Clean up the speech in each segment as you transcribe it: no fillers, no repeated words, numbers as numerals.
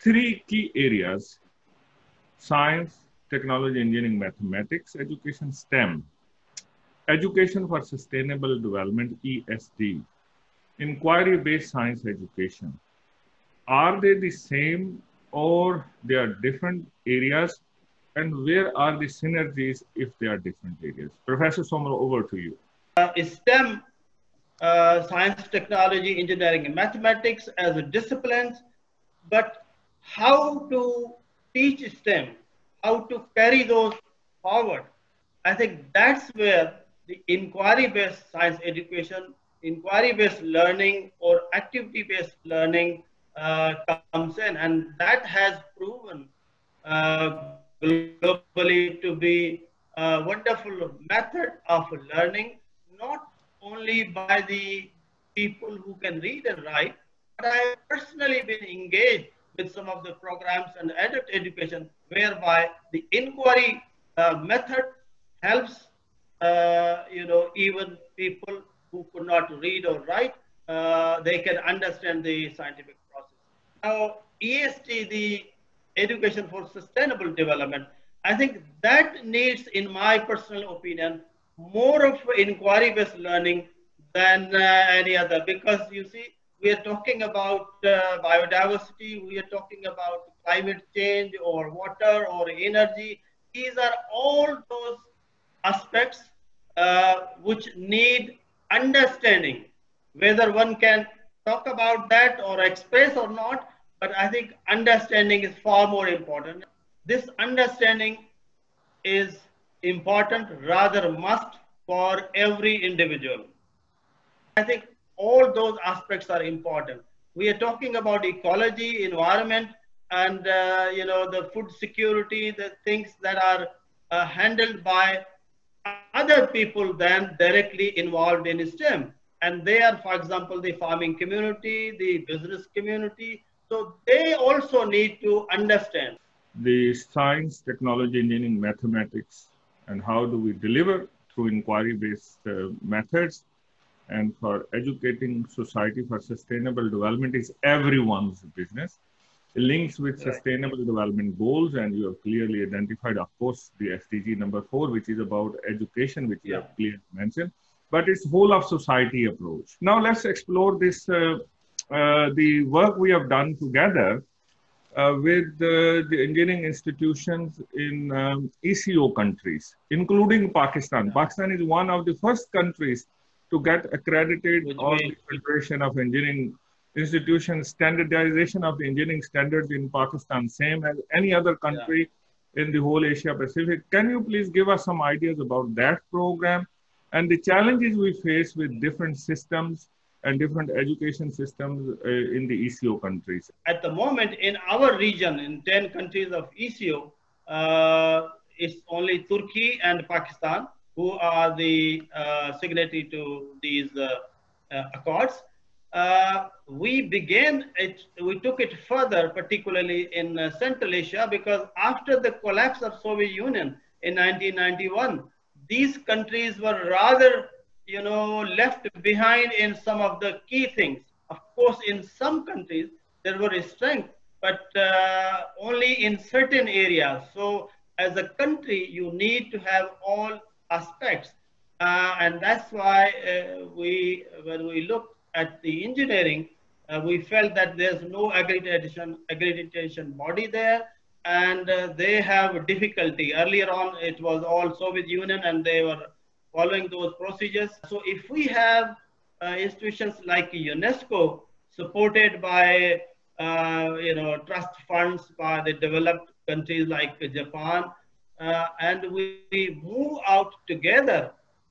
three key areas: science, technology, engineering, mathematics, education, STEM, education for sustainable development, ESD, inquiry-based science education. Are they the same or they are different areas? And where are the synergies if they are different areas? Professor Sommer, over to you. STEM, science, technology, engineering, and mathematics as disciplines, but how to teach STEM, how to carry those forward. I think that's where the inquiry-based science education, inquiry-based learning, or activity-based learning comes in, and that has proven globally to be a wonderful method of learning, not only by the people who can read and write, but I have personally been engaged with some of the programs and adult education whereby the inquiry method helps even people who could not read or write, they can understand the scientific process. Now, EST, the Education for Sustainable Development, I think that needs, in my personal opinion, more of inquiry-based learning than any other, because you see, we are talking about biodiversity, we are talking about climate change or water or energy. These are all those aspects which need understanding, whether one can talk about that or express or not, but I think understanding is far more important. This understanding is important, rather must, for every individual. I think all those aspects are important. We are talking about ecology, environment, and the food security, the things that are handled by other people than directly involved in STEM. And they are, for example, the farming community, the business community. So they also need to understand the science, technology, engineering, mathematics, and how do we deliver through inquiry-based methods. And for educating society for sustainable development is everyone's business. It links with sustainable development goals, and you have clearly identified, of course, the SDG number 4, which is about education, which you have clearly mentioned, but it's whole of society approach. Now let's explore this, the work we have done together with the engineering institutions in ECO countries, including Pakistan. Pakistan is one of the first countries to get accredited on the Federation of Engineering Institutions. Standardization of the engineering standards in Pakistan, same as any other country in the whole Asia Pacific. Can you please give us some ideas about that program and the challenges we face with different systems and different education systems in the ECO countries? At the moment, in our region, in 10 countries of ECO, it's only Turkey and Pakistan who are the signatory to these accords. We took it further, particularly in Central Asia, because after the collapse of Soviet Union in 1991, these countries were rather, left behind in some of the key things. Of course, in some countries, there were strength, but only in certain areas. So as a country, you need to have all aspects. And that's why when we looked at the engineering, we felt that there's no accreditation body there, and they have difficulty. Earlier on, it was all Soviet Union, and they were following those procedures. So if we have institutions like UNESCO, supported by trust funds by the developed countries like Japan, and we move out together,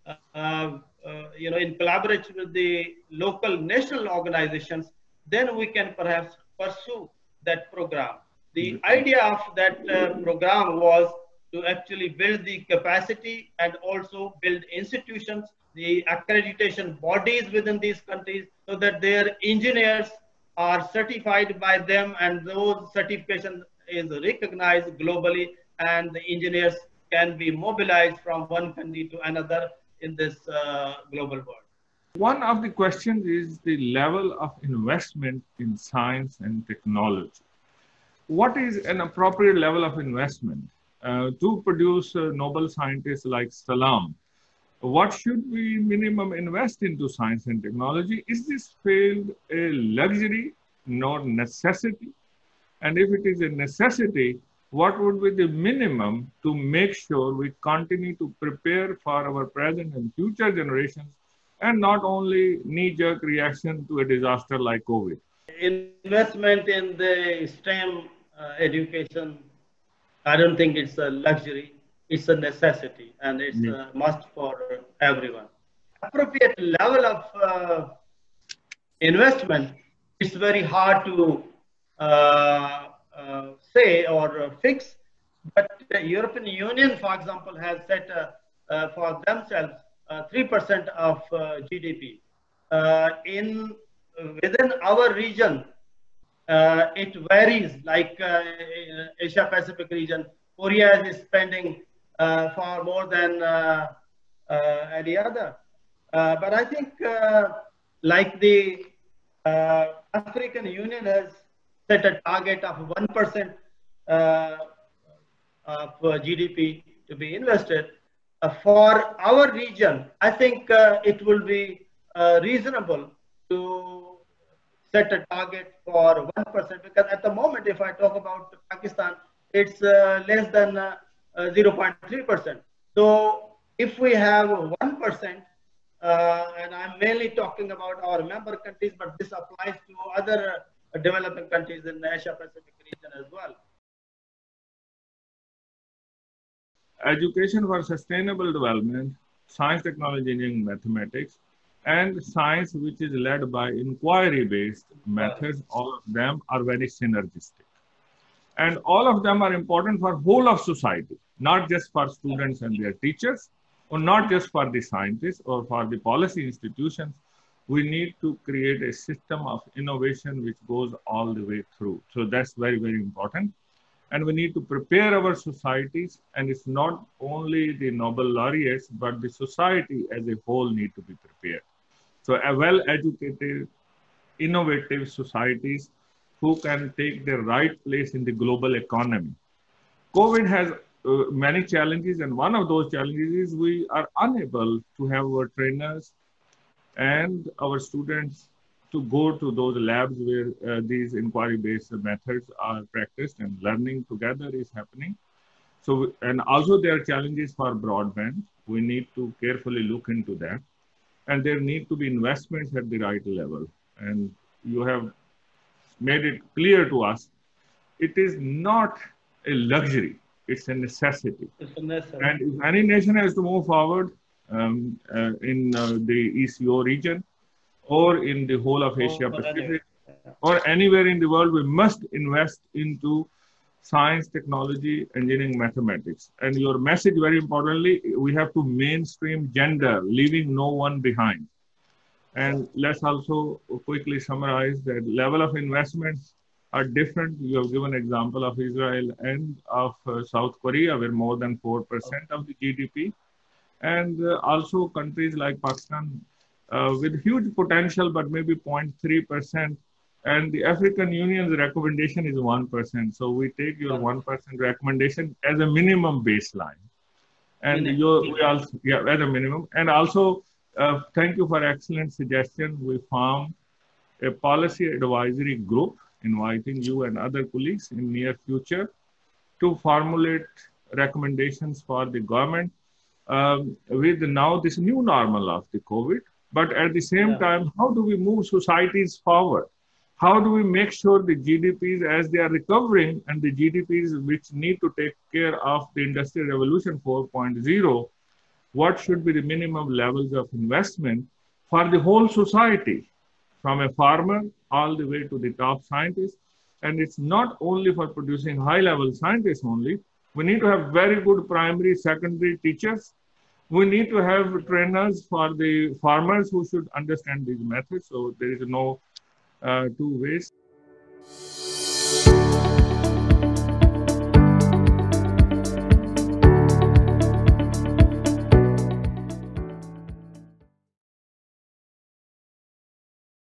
in collaboration with the local national organizations, then we can perhaps pursue that program. The idea of that program was to actually build the capacity and also build institutions, the accreditation bodies within these countries, so that their engineers are certified by them, and those certification is recognized globally, and the engineers can be mobilized from one country to another in this global world. One of the questions is the level of investment in science and technology. what is an appropriate level of investment to produce Nobel scientists like Salam? What should we minimum invest into science and technology? Is this field a luxury, not necessity? And if it is a necessity, what would be the minimum to make sure we continue to prepare for our present and future generations and not only knee-jerk reaction to a disaster like COVID? Investment in the STEM education, I don't think it's a luxury. It's a necessity, and it's Yes. a must for everyone. Appropriate level of investment, it's very hard to say or fix. But the European Union, for example, has set for themselves 3% of GDP. In within our region, it varies. Like Asia Pacific region, Korea is spending far more than any other. But I think, like the African Union has set a target of 1% of GDP to be invested. For our region, I think it will be reasonable to set a target for 1%, because at the moment, if I talk about Pakistan, it's less than 0.3%. So if we have 1%, and I'm mainly talking about our member countries, but this applies to other developing countries in the Asia Pacific region as well. Education for sustainable development, science, technology, engineering, mathematics, and science which is led by inquiry-based methods, all of them are very synergistic. And all of them are important for whole of society, not just for students and their teachers, or not just for the scientists or for the policy institutions. We need to create a system of innovation which goes all the way through. So that's very, very important. And we need to prepare our societies, and it's not only the Nobel laureates, but the society as a whole need to be prepared. So a well-educated, innovative societies who can take their right place in the global economy. COVID has many challenges, and one of those challenges is we are unable to have our trainers and our students to go to those labs where these inquiry-based methods are practiced and learning together is happening. So, and also there are challenges for broadband. We need to carefully look into that. And there need to be investments at the right level. And you have made it clear to us, it is not a luxury, it's a necessity. It's a necessity. And if any nation has to move forward in the ECO region, or in the whole of Asia Pacific, or anywhere in the world, we must invest into science, technology, engineering, mathematics. And your message, very importantly, we have to mainstream gender, leaving no one behind. And let's also quickly summarize that level of investments are different. You have given example of Israel and of South Korea, where more than 4% of the GDP. And also countries like Pakistan, with huge potential, but maybe 0.3%. And the African Union's recommendation is 1%. So we take your 1% recommendation as a minimum baseline. And we also, yeah, as a minimum. And also, thank you for excellent suggestion. We formed a policy advisory group, inviting you and other colleagues in near future to formulate recommendations for the government with now this new normal of the COVID. But at the same time, how do we move societies forward? How do we make sure the GDPs, as they are recovering, and the GDPs which need to take care of the Industrial Revolution 4.0, what should be the minimum levels of investment for the whole society, from a farmer all the way to the top scientists? And it's not only for producing high-level scientists only. We need to have very good primary, secondary teachers. We need to have trainers for the farmers who should understand these methods. So there is no two ways.